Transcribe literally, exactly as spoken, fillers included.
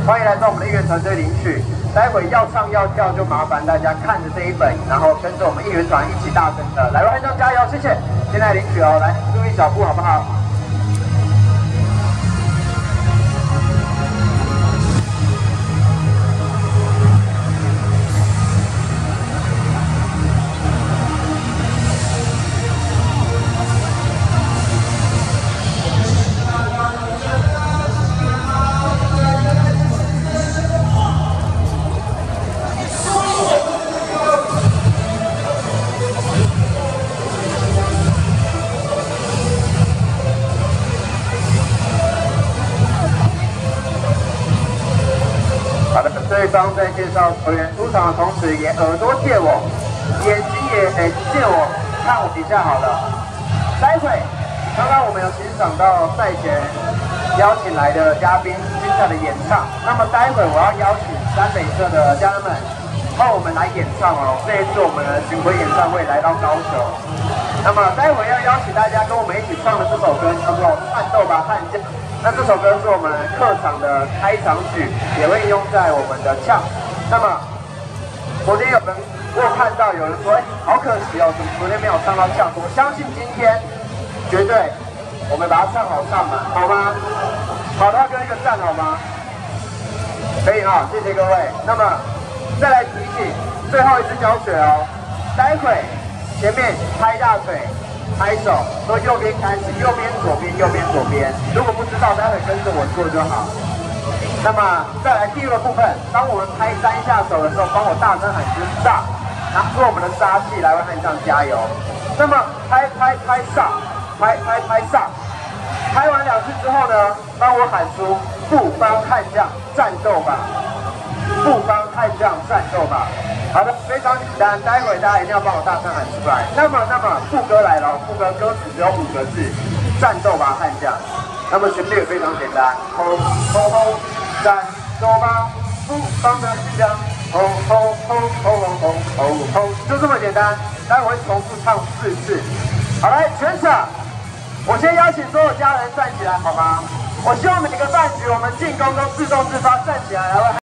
欢迎来到我们的应援团队领取。待会要唱要跳，就麻烦大家看着这一本，然后跟着我们应援团一起大声的来，观众加油，谢谢！现在领取哦，来注意脚步好不好？ 对方在介绍球员出场的同时，也耳朵借我，眼睛也诶借我看我一下好了。待会刚刚我们有欣赏到赛前邀请来的嘉宾精彩的演唱，那么待会我要邀请三北社的家人们帮我们来演唱哦。这一次我们的巡回演唱会来到高雄，那么待会要邀请大家跟我们一起唱的这首歌叫做《战斗吧悍将》。 那这首歌是我们客场的开场曲，也会用在我们的唱。那么昨天有人我有看到有人说，哎、欸，好可惜哦，怎么昨天没有唱到唱？我相信今天绝对我们把它唱好唱满，好吗？好的，跟一个赞好吗？可以哈，谢谢各位。那么再来提醒最后一次教学哦，待会前面拍大腿。 拍手，从右边开始，右边、左边、右边、左边。如果不知道，待会跟着我做就好。那么再来第二个部分，当我们拍三下手的时候，帮我大声喊声“上”，拿出我们的杀气来为悍将加油。那么拍拍拍上，拍拍拍上，拍完两次之后呢，帮我喊出“不帮悍将战斗吧”，不帮悍将战斗吧。 好的，非常简单，待会大家一定要帮我大声喊出来。那么，那么副歌来了，副歌歌词只有五个字：战斗吧，悍将。那么旋律也非常简单，吼吼吼，战斗吧，不帮的悍将，吼吼吼吼吼吼吼，就这么简单。待会会重复唱四次。好来，全场，我先邀请所有家人站起来，好吗？我希望每个饭局我们进攻都自动自发站起来，来。